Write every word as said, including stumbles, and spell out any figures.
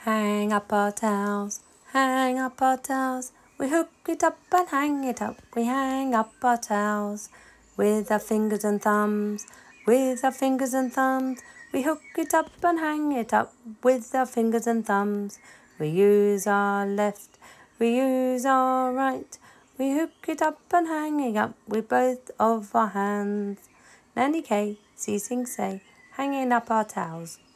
Hang up our towels, hang up our towels. We hook it up and hang it up. We hang up our towels with our fingers and thumbs, with our fingers and thumbs. We hook it up and hang it up with our fingers and thumbs. We use our left, we use our right. We hook it up and hang it up with both of our hands. Nanny K, see, sing, say, hanging up our towels.